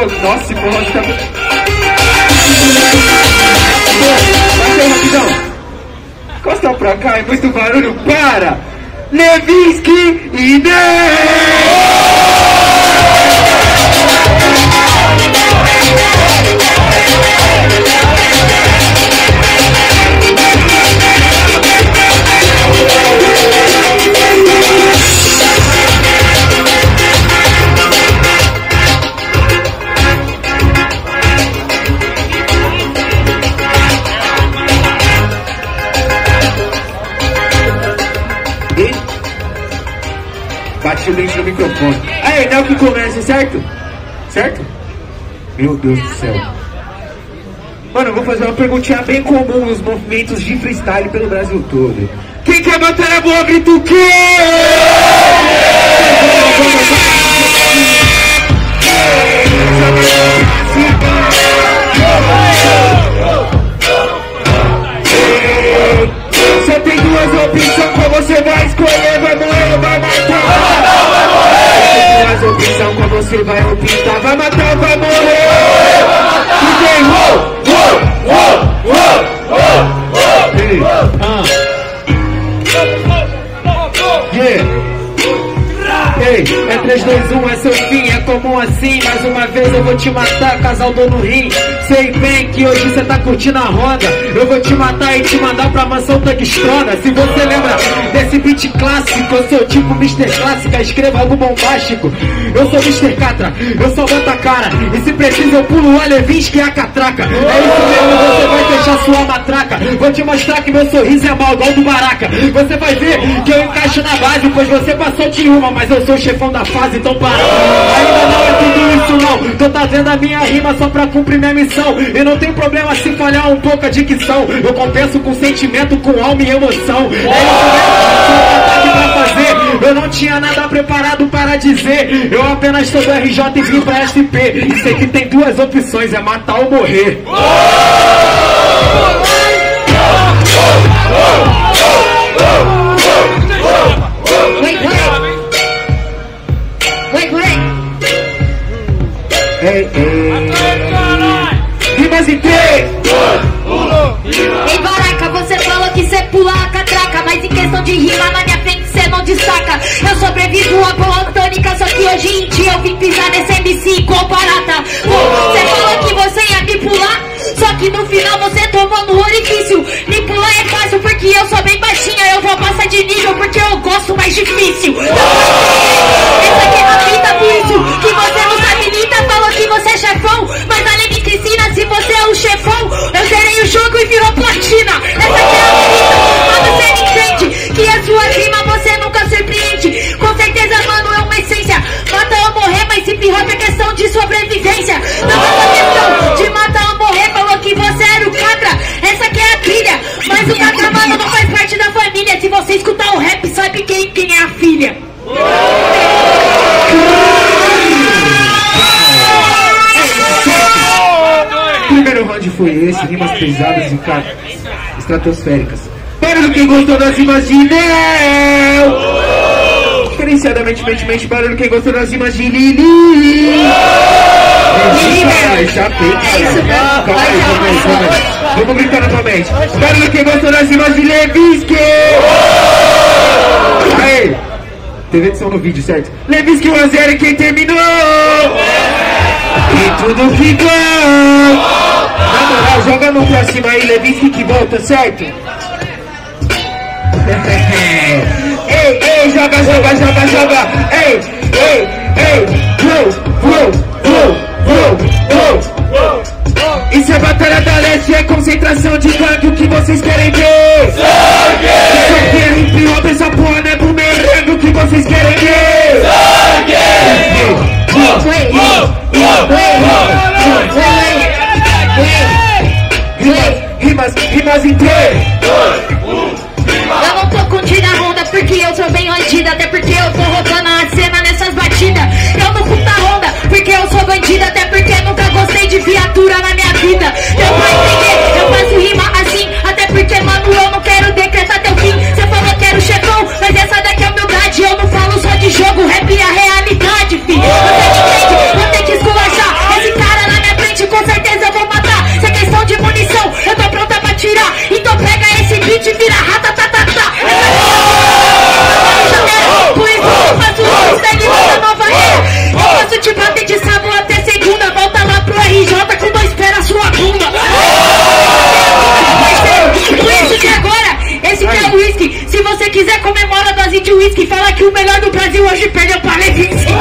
Nossa, esse forró tá... Vai rapidão. Encosta pra cá, é muito barulho, para! Levinsky e Ney! Bate o dente no microfone. Aí, Nel que começa, certo? Certo? Meu Deus do céu. Mano, eu vou fazer uma perguntinha bem comum nos movimentos de freestyle pelo Brasil todo. Quem quer bater a boa, grita o quê? Você tem duas opções, qual você vai escolher? Vai morrer ou vai matar? Você tem duas opções, qual você vai optar? Vai matar ou vai morrer? E vem, Ei, é 3, 2, 1, é seu fim, é comum assim. Mais uma vez eu vou te matar, casal do no rim. Sei bem que hoje cê tá curtindo a roda. Eu vou te matar e te mandar pra mansão Tangstrona. Se você lembra desse beat clássico, eu sou tipo Mr. Clássica, escreva algo bombástico. Eu sou Mr. Catra, eu só boto a cara. E se preciso eu pulo o Levinsky e a catraca. É isso mesmo, você vai fechar sua matraca. Vou te mostrar que meu sorriso é mal, igual do Baraca. Você vai ver que eu encaixo na base, pois você passou de uma, mas eu sou o chefão da fase, então para. Ainda não é tudo isso não. Tô trazendo a minha rima só pra cumprir minha missão. E não tem problema se falhar um pouco a dicção. Eu compenso com sentimento, com alma e emoção. É isso mesmo, só vontade pra fazer. Eu não tinha nada preparado para dizer. Eu apenas sou do RJ e vim pra SP. E sei que tem duas opções, é matar ou morrer. Ei, ei. Rimas em 3, 2, 1. Ei, Baraca, você falou que cê pula a catraca, mas em questão de rima na minha frente cê não destaca. Eu sobrevivo a boa tônica, só que hoje em dia eu vim pisar nesse MC igual barata. Pô, cê falou que você ia me pular, só que no final você tomou no orifício. Me pular é fácil porque eu sou bem baixinha. Eu vou passar de nível porque eu gosto mais difícil. Essa aqui é a fita, por isso que você não sabe lida. Falou que você é chefão, mas a Lene te ensina. Se você é o chefão, eu zerei o jogo e virou platina. Essa aqui é a fita, mas você me entende que a sua rima você nunca surpreende. Com certeza, mano, é uma essência. Mata ou morrer, mas hip hop é questão de sobrevivência. Não é uma questão de matar ou morrer. Falou que você era o Catra, essa aqui é a trilha. Mas o Catra, mano, não faz parte da família. Se você escutar o rap, sabe quem é a filha. O primeiro round foi esse, rimas pesadas e estratosféricas. Barulho quem gostou das rimas de Nel. Diferenciadamente, barulho quem gostou das rimas de Lili. Chapei, calma aí. Vamos gritar novamente. Barulho quem gostou das rimas de Levinsky. Aê, teve edição no vídeo, certo? Levinsky 1 a 0 e quem terminou? E tudo ficou. Na moral, joga a mão pra cima aí, Levinsky que volta, certo? Ei, joga. Ei, isso é batalha da leste, é concentração de gangue, o que vocês querem ver? Sangue! Isso aqui é hip hop, essa porra não é bumerangue, o que vocês querem ver? Sangue! Rimas em 3, 2, 1. Eu não tô curtindo a onda porque eu sou bem bandida. Até porque eu tô roubando a cena nessas batidas. Eu não curto a onda porque eu sou bandida. Até porque nunca gostei de viatura na minha vida. Deu pra entender, eu faço rima assim. Até porque, mano, eu não quero decretar teu fim. Você falou que era o chefão, mas essa daqui é humildade. Eu não falo só de jogo, rap é a realidade, filho. Você me entende, vou ter que esculachar. Esse uísque. Fala que o melhor do Brasil hoje perdeu pra Levinsky.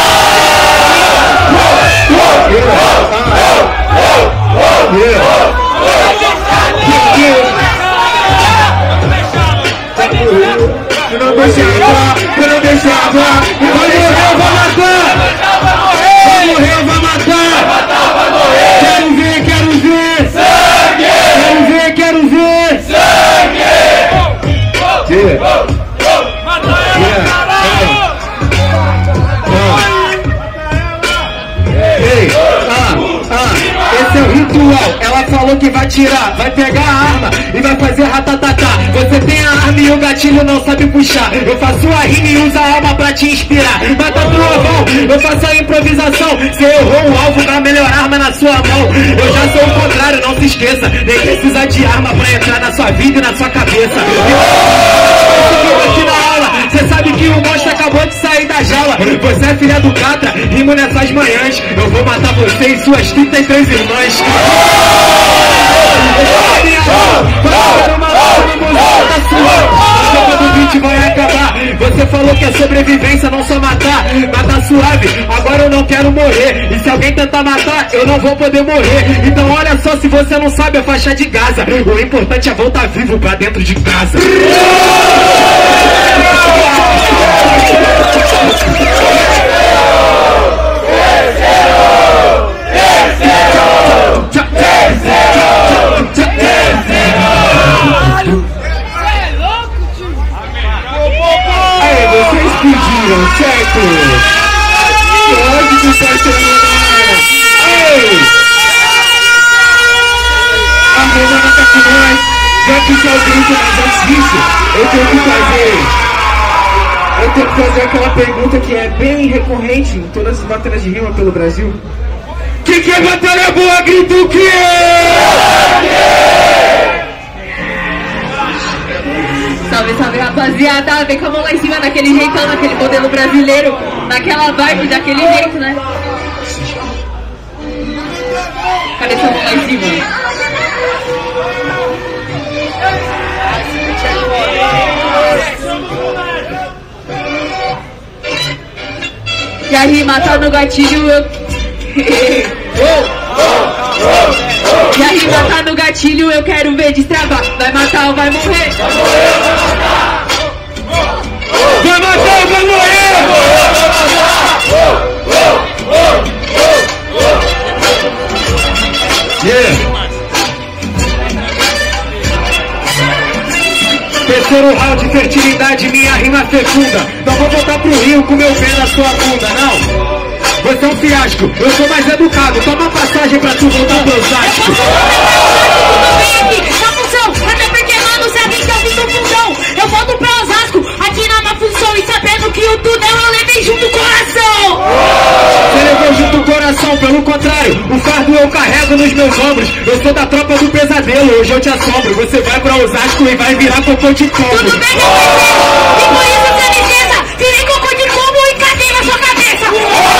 Eu não deixava, vai morrer, eu vou matar. Vai morrer, eu vou matar. Quero ver sangue. Quero ver sangue. Esse é o ritual. Ela falou que vai tirar, vai pegar a arma e vai fazer ratatatá. Você tem a arma e o gatilho não sabe puxar. Eu faço a rima e uso a alma pra te inspirar. Mata tua mão, eu faço a improvisação. Você errou o alvo pra melhor arma na sua mão. Eu já sou o contrário, não se esqueça. Nem precisa de arma pra entrar na sua vida e na sua cabeça. Aqui na aula, você sabe que o monstro acabou de sair da jaula. Você é filha do Catra, rimo nessas manhãs. Eu vou matar você e suas 33 irmãs. O beat vai acabar. Você falou que é sobrevivência, não só matar. Matar suave, agora eu não quero morrer. E se alguém tentar matar, eu não vou poder morrer. Então olha só, se você não sabe a faixa de Gaza, o importante é voltar vivo pra dentro de casa. Vocês pediram, certo? Pode que tá terminando. Ei! A menina tá com nós. Já que só grita, mas antes disso, eu tenho que fazer aquela pergunta que é bem recorrente em todas as batalhas de rima pelo Brasil. Que é batalha boa? Grita o quê? Salve, salve, rapaziada. Vem com a mão lá em cima, daquele jeitão, naquele modelo brasileiro, naquela vibe, daquele jeito, né? Cadê essa mão lá em cima? E a rima tá no gatilho, eu... E a rima tá no gatilho, eu quero ver destravar. Vai matar ou vai morrer? Vai matar ou vai morrer? Terceiro round, fertilidade, minha rima fecunda. Não vou voltar pro Rio com meu pé na sua bunda, não. Você é um fiasco, eu sou mais educado. Toma passagem pra tu voltar pro Osasco. Na função, até porque, mano, se a gente tá ouvindo o fundão, eu volto pra Osasco, aqui na má função. E sabendo que o tudão eu levei junto o coração. Você levou junto o coração, pelo contrário, o fardo eu carrego nos meus ombros. Eu sou da tropa do pesadelo, hoje eu te assombro. Você vai pra Osasco e vai virar cocô de pombo. Tudo bem, meu parceiro, e por isso você licença, virei cocô de pombo e cadê na sua cabeça?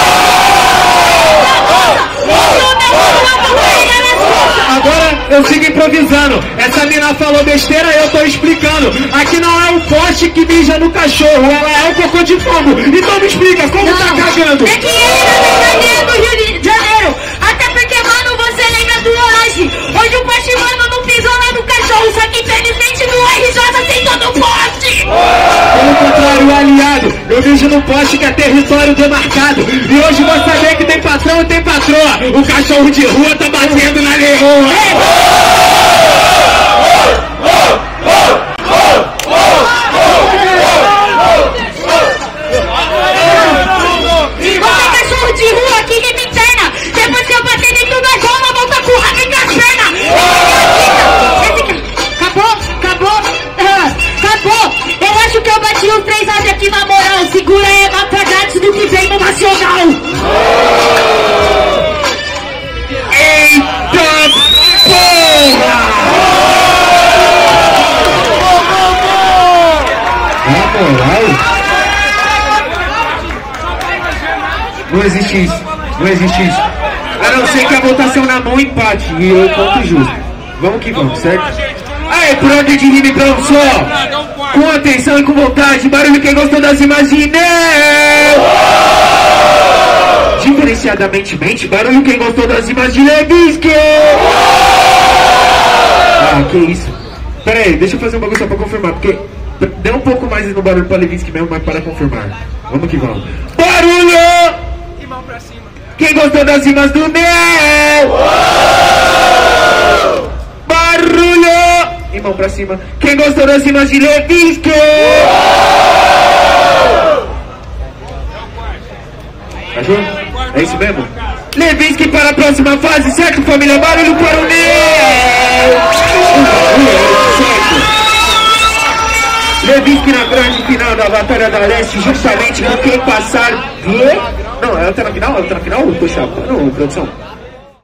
Agora eu sigo improvisando. Essa mina falou besteira, eu tô explicando. Aqui não é o poste que mija no cachorro, ela é o cocô de pombo. Então me explica, como não, tá cagando? É que ele na verdade é do Rio de Janeiro. Até porque, mano, você lembra do Orange. Hoje o poste, mano, não pisou lá no cachorro. Só que infelizmente no RJ tem todo o poste. Pelo contrário, aliado, eu vejo no poste que é território demarcado. E hoje vou saber que tem patrão e tem patroa. O cachorro de rua tá batendo na leoa. Você cachorro de rua aqui rima interna. Depois que eu bater dentro da zona, volta com o rabo e com as pernas. Acabou. Eu acho que eu bati os 3 rounds aqui na moral. Segura aí, mata grátis do que vem no Nacional. Eita porra! Não existe isso. A não ser que a votação na mão empate e eu ponto justo. Vamos que vamos, certo? Aí, por ordem de rima pra um só. Com atenção e com vontade. Barulho quem gostou das rimas de Neo. Diferenciadamente mente. Barulho quem gostou das rimas de Levinsky. Ah, que isso. Pera aí, deixa eu fazer um bagulho só pra confirmar. Porque deu um pouco mais no barulho pra Levinsky mesmo, mas para confirmar. Vamos que vamos. Barulho! E mão pra cima. Quem gostou das rimas do Neo? Barulho! E mão pra cima. Quem gostou das rimas de Levinsky? Achou? É isso mesmo? Levinsky para a próxima fase, certo, família? Barulho para o Neo! Levinsky na grande final da Batalha da Leste, justamente com quem passar. Não, ela tá na final? Ela tá na final? Poxa, não, produção.